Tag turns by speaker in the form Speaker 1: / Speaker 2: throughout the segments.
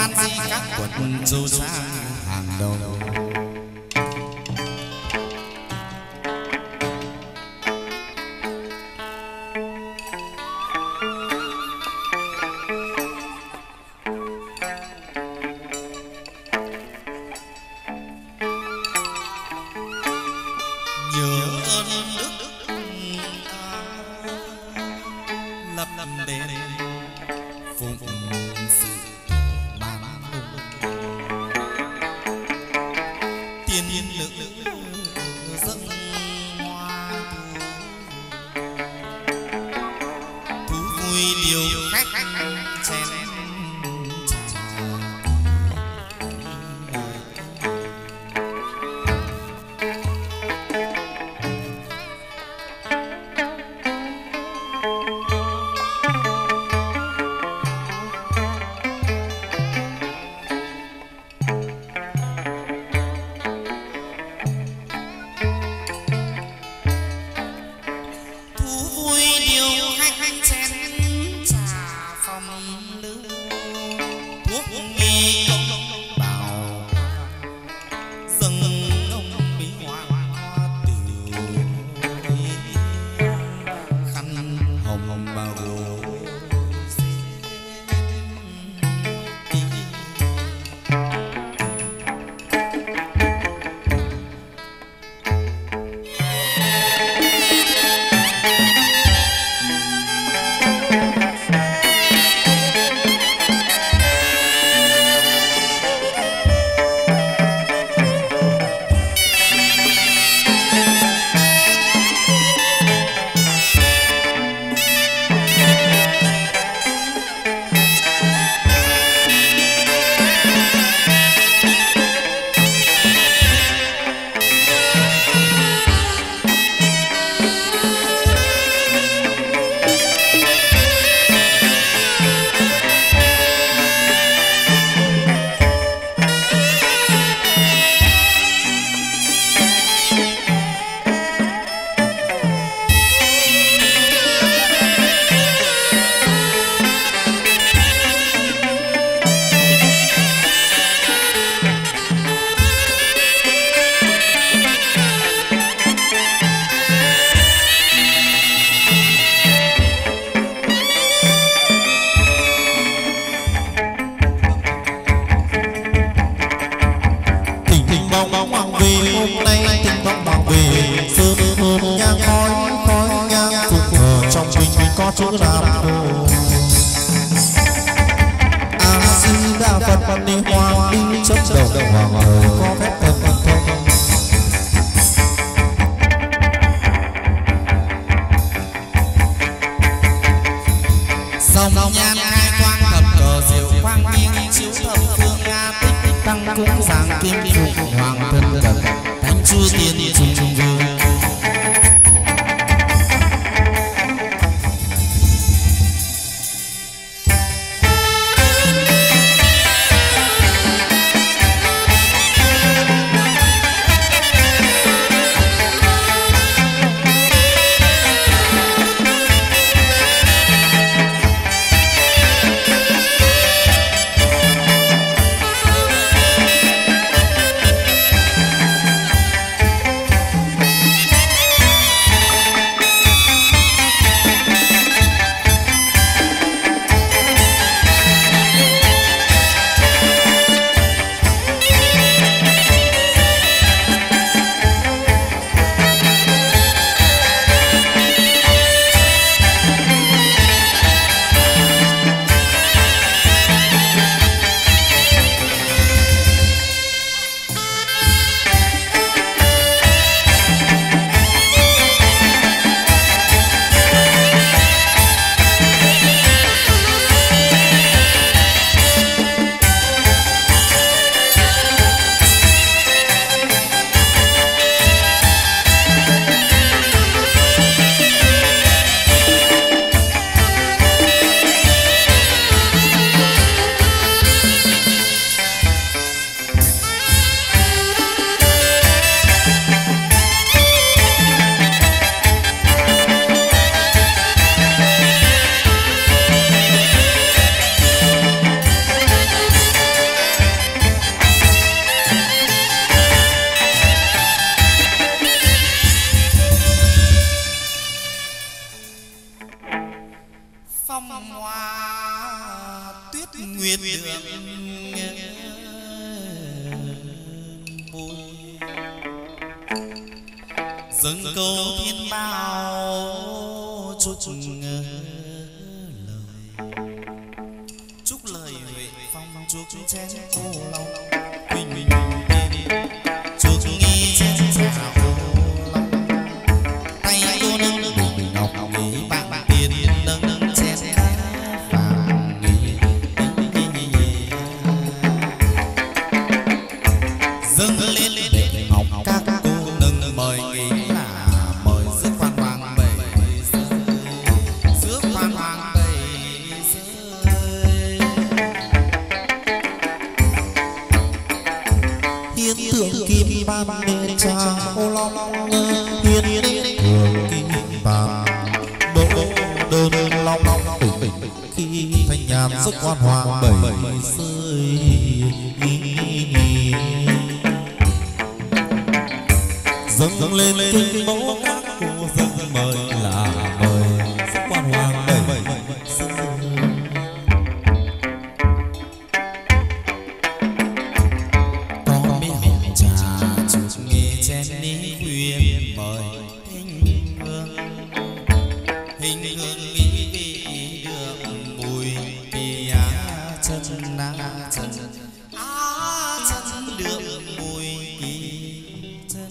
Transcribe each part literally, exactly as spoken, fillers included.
Speaker 1: ban di các quận châu xa hàng đầu. phong hoa tuyết nguyệt đường môi dâng câu thiên bao chúc lời chúc lời huệ phong chúc chén cô long quỳnh quỳnh chúc nghi chén trà ô long tay cô nâng bình ngọc nghĩ bạn tiền nâng chén vàng nghĩ dâng lên để ngọc các cô nâng mời nghĩ là mời rước quan hoàng bảy rước quan hoàng bảy hiến tượng kim ba đê cha ô long hiến tượng kim ba đô đơn long long tỉnh tỉnh khi thanh nhàn rước quan hoàng bảy rơi dâng lên kinh mẫu các cô dâng mời là mời rước quan hoàng bảy có biết trà chúc nghe chén ní khuyên mời hình hương hình hương mỹ vị được mùi kỳ á chân na chân á chân được mùi kỳ chân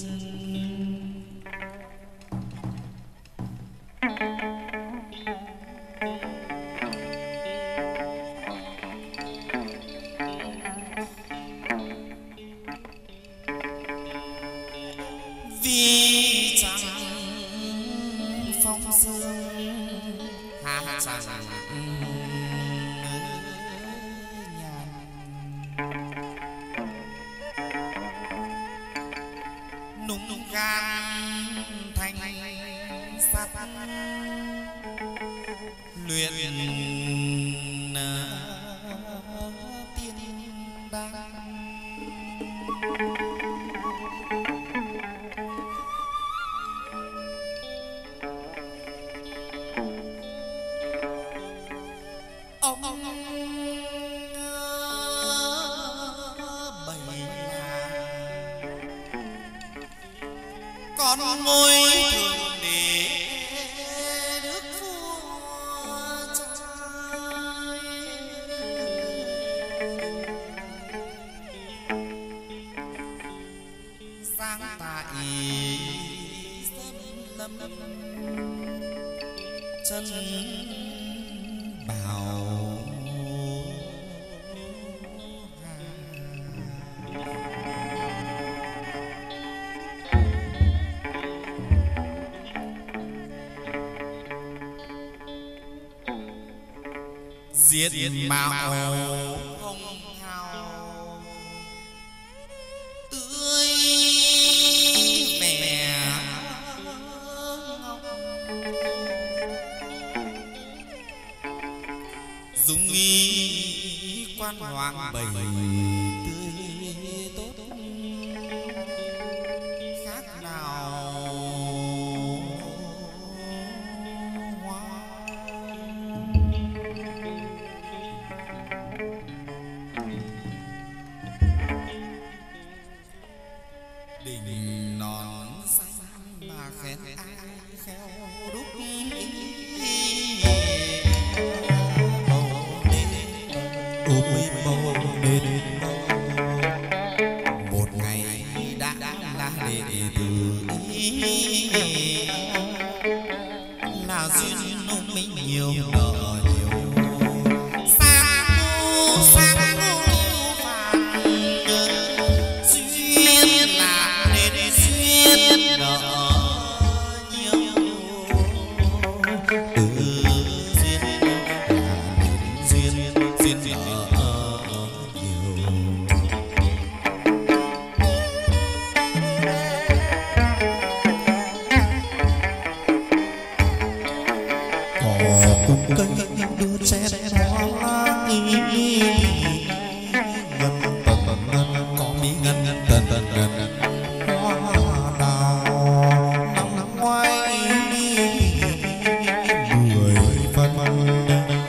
Speaker 1: vì chẳng phong sương hạ chẳng nhàn nung nung gan thanh sắt luyện tiên đăng ông bảy là con ngôi thượng đế đức vua trai giang tại sơn lâm chân bảo diệt mạo hồng hào tươi vẻ ngọc dung nghi quan hoàng bảy tươi tốt khác nào hoa đỉnh nón xanh mà khen ai khéo đúc ôi bầu nên một ngày đã là đệ tử là duyên nông minh nhiều nợ nhiều sang sang phản duyên là nên duyên nợ nhiều từ duyên là nên duyên duyên nợ cùng cây đưa chén hoa nghi ngân tần ngân có mỹ ngân tần tần ngân hoa đào năm ngoái mười phân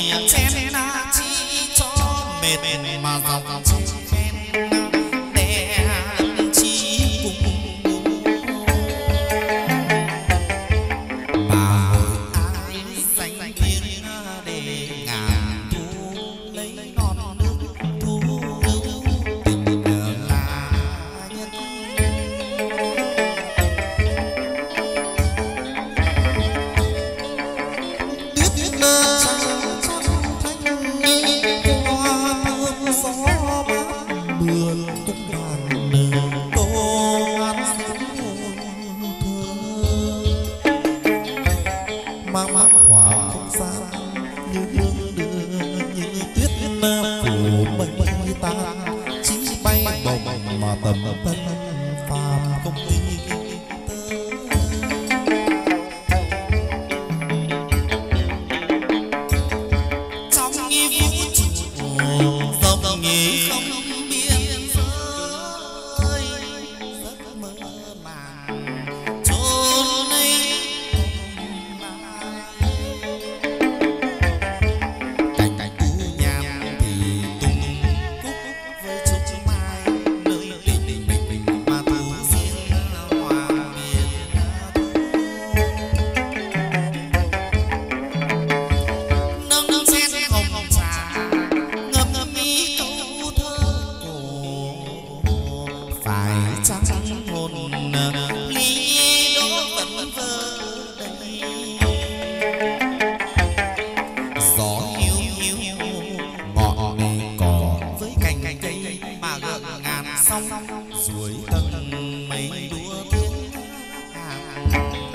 Speaker 1: chén na chi cho mệt mà dòng chen đen chi cùng bà ai dành tiếng để ngàn thu lấy non nước thu tình là nhân tuyết mơ mưa cũng đàn nở tô ăn thơ mang mát hòa không gian như hương đưa như tuyết phủ mây ta chỉ bay bồng mà tầm tân phàm không tin trong nghi vũ trụ dòng nghỉ không biên giới giấc mơ màng chốn ấy cành cành cú nhàn thì tung cúc với chút mai nơi tình mình mà tu riêng hòa miền nâng nâng sen hồng trà ngâm ngâm ý câu thơ cổ phải chăng hồn lý đố vẫn vơ đây gió hiu hiu ngọn cỏ với cành cây mà gượng ngàn sông suối tầng mây đua tiếng hàng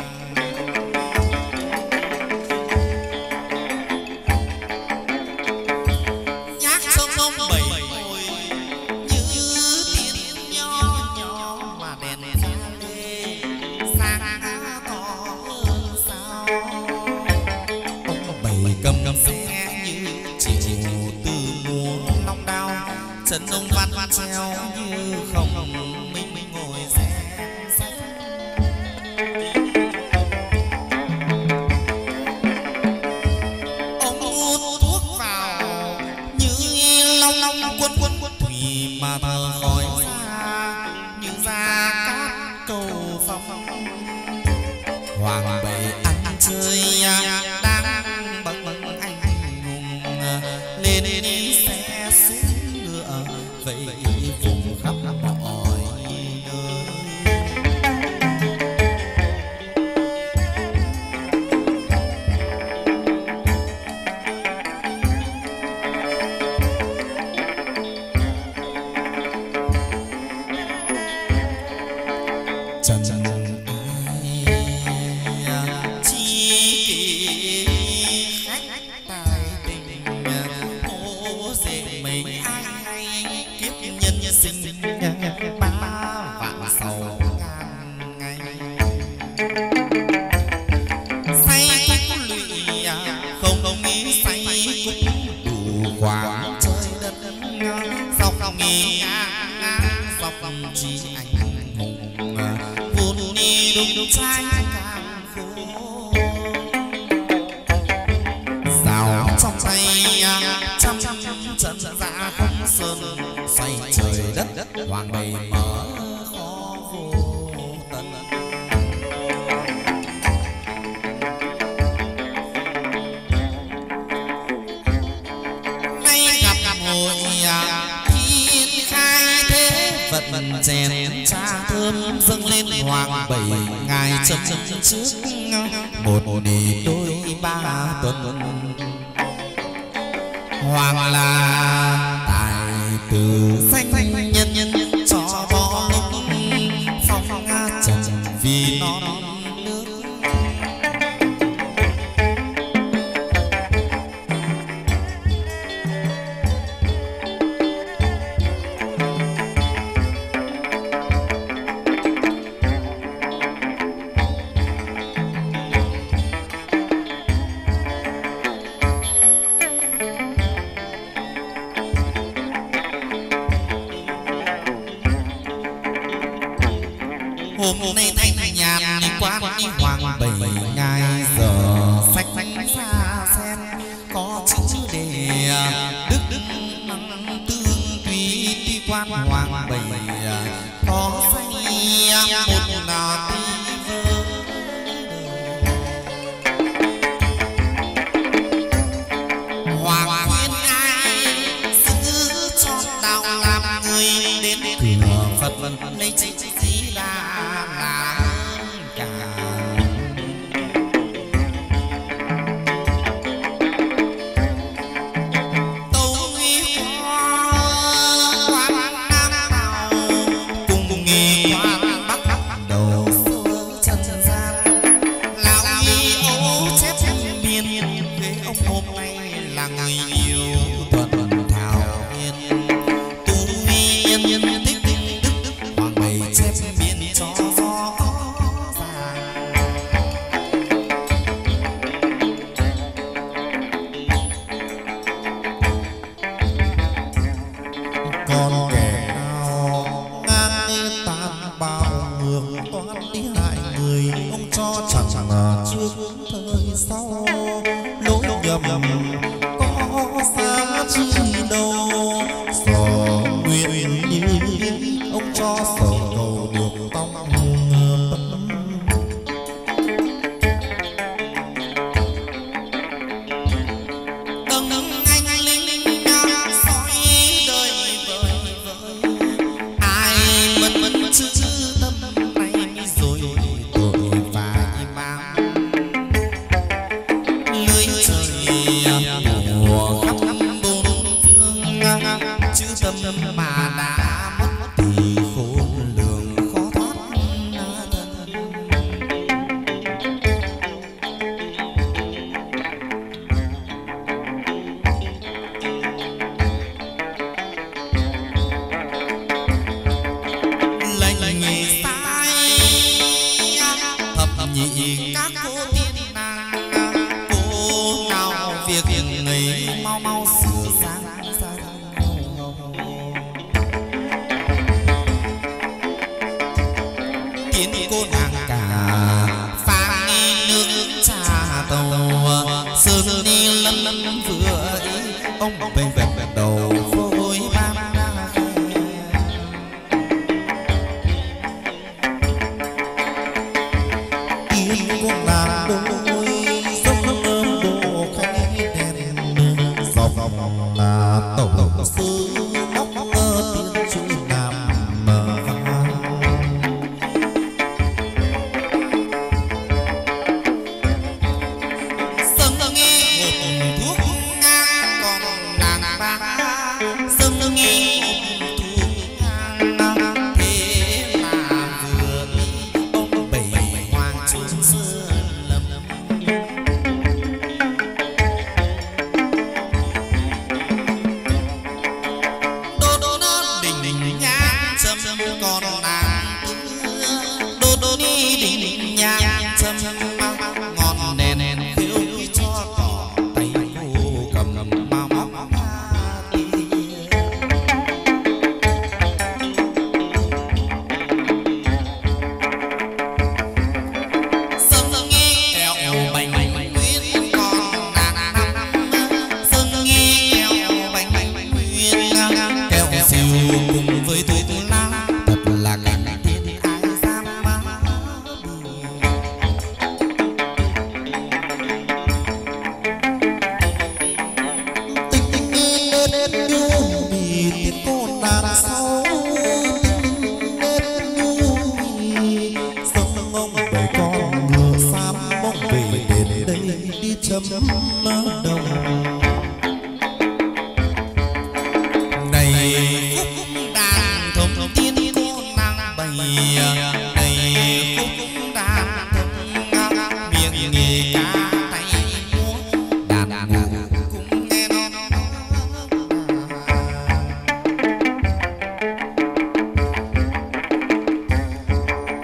Speaker 1: nhạc sông ông bảy hồi như tiếng nho nhỏ mà đèn pha lê sáng tỏ hơn sao ông bảy cầm cầm xe như chiều từ mùa long đao chân ông văn văn treo như không mình mình ngồi xem sách ông hút thuốc vào như long long quân quân quân thủy mà thở khói xa như ra cát cầu phong hoàng bầy ăn chơi đang bận bận anh hùng lên đi xe xuống ngựa vậy vùng khắp mọi nơi trần ai chi kỷ khách tài tình ô dễ mấy ai hay kiếp nhân sinh ba vạn sầu ngàn ngày say cũng lụy không không nghĩ say cũng đủ khoảng trời đất dọc nghỉ dọc chi anh hùng vốn đi đúng trái càng khô rào trong tay trăm trận dạ không sơn xoay trời đất hoàng bầy mở khó vô tận nay gặp gặp hồi thiên khai thế vật vận chèn cha thơm dâng lên hoàng bầy ngài chấm trước một đi đôi ba tuần hoàng là tài tử danh nhân nhân cho bỏ lúc phong trần vì non nước hôm nay thanh nhàn quan hoàng bầy ngài giờ sách xa xem có chữ để đức đức tương tuy tuy quan hoàng bảy có say một nào tí vơ hoàng khuyên ai giữ cho đạo làm người đến cửa Phật lấy chính gì là là hơn cả.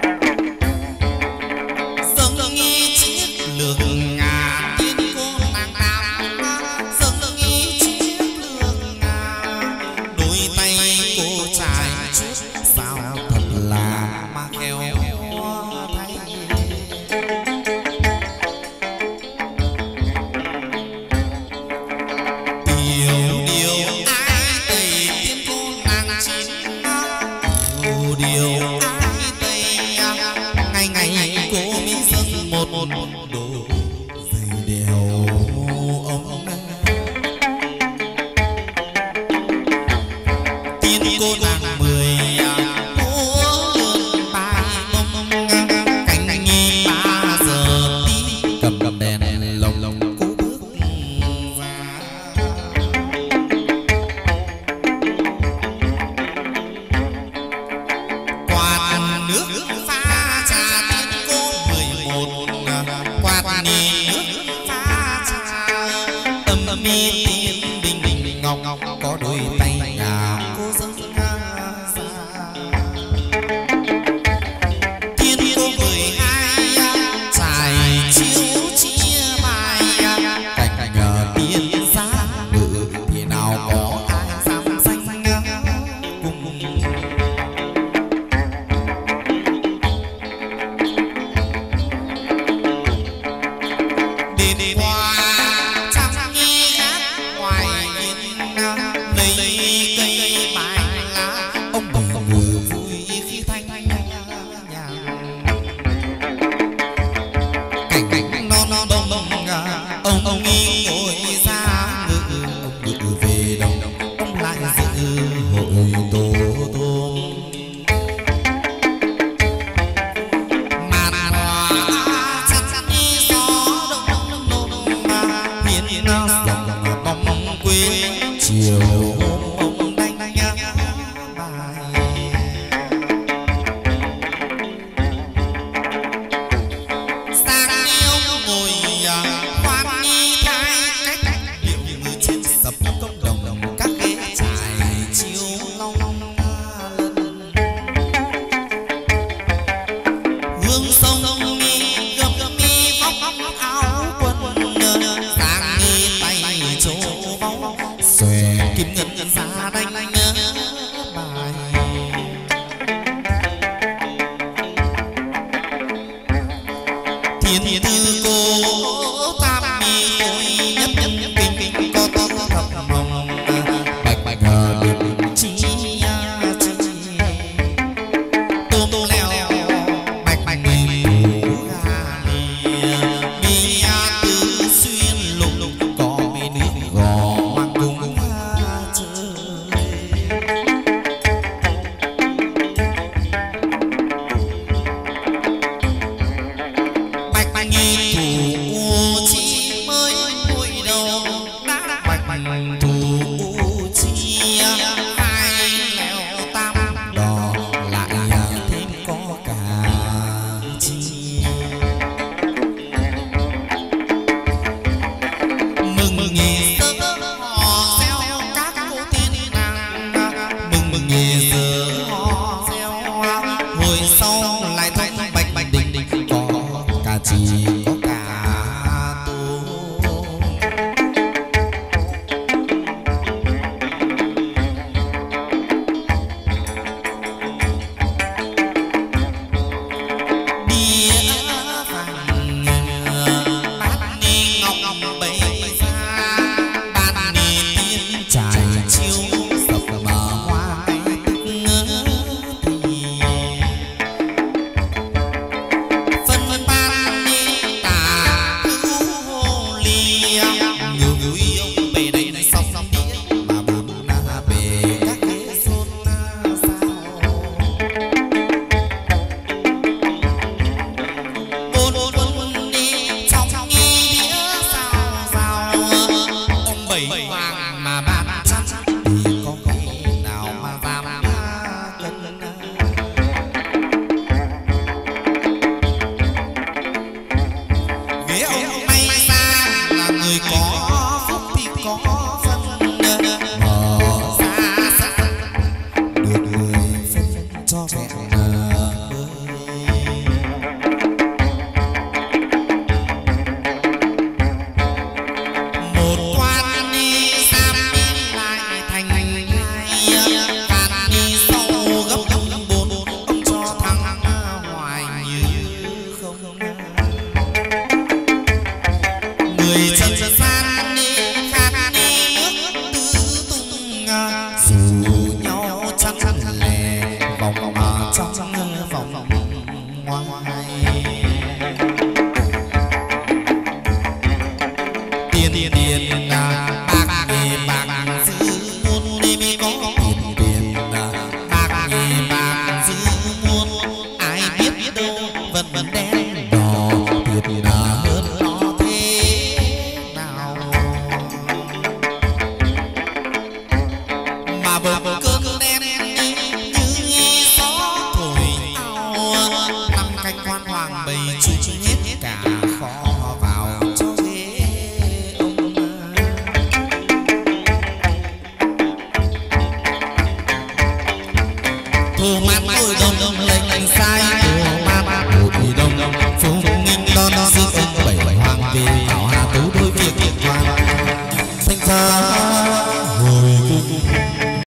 Speaker 1: Lược ngà tiên cô nàng điều điều ai tây tiên cô nàng chín điều điều ai tây ngày ngày cô mỹ dâng một một đồ dây đèo ông tiên cô nàng mười múa lượn bài bông cánh nhi ba giờ tí cầm cầm đèn lồng lồng cô bước vào quạt nước pha trà tiên cô mười một quạt ni nước pha trà âm mi tiên bình bình ngọc ngọc có đôi tay ngà cô dâng tiên cô mười hai trải chiếu chia bài cảnh cảnh tiên giá ngự thì nào có ai dám danh cùng đi qua trăm nghi gác ngoài hiên lấy cây bài lá ông bồng ngừ vui khi thanh nhàn cảnh cảnh non non bông bông ông ông nghi ngồi ra ngự ông ngự về đồng ông lại dự hội tổ tôm màn hoa chặt như gió đông đông đông hiên dòng bóng quê chiều ông đánh bài sang yêu ngồi khoan nhi thái cách điệu người trên sập công đồng các ghế trải chiếu long lần hương sông mi gầm mi vóc áo quần sang mi tay chỗ bóng xòe kim ngân ngân xa đánh nhớ bài thiên thiên tư cô tam mi ôi nhấp nhấp nhấp kinh kinh có to thập hồng bạch bạch hờ bình chi chi tôm tôm leo bạch bạch mì gà mi tứ xuyên lục lục có mi nước gò mang cùng chơi bạch bạch nghi thủ chi mới vui đầu đã bạch bạch thủ chi hai leo tam đò lại thêm có cả chi mừng mừng nghề giờ hò reo các cô tiên nàng mừng mừng nghề giờ hò reo hồi sau lại thông bạch bạch đình đình có cả chi có cả tô đĩa vàng bát ni ngọc ngọc bày ra bát ni tiên trải chiếu sập mà hoa ngỡ thì phân phân ban ni tà hữu hồ ly nhiều vui ông bề đây này song song đĩa mà bốn na bề các ghế xôn sao bốn bốn bốn đi trong nghi đĩa sao sao ông bảy hoàng mà ban chắc thì có khi nào mà dám cân ghế ông may ra là người có phúc thì có phân mở ra sắc được người phân cho vẹn một quan đi giam đi lại thành hai can đi sau gấp bốn ông cho thằng hoài như không người chân gian đi khác đi nước mà bờ cơn đen như gió thổi ao, năm canh quan hoàng bầy chú hết cả kho vào cho thế ông. Thù mát mùi đông lệnh sai, thù mát mùi đông phùng nghinh đón giữ ông bảy hoàng về bảo hà tú đôi việc việc hoàng thanh ra hồi cung.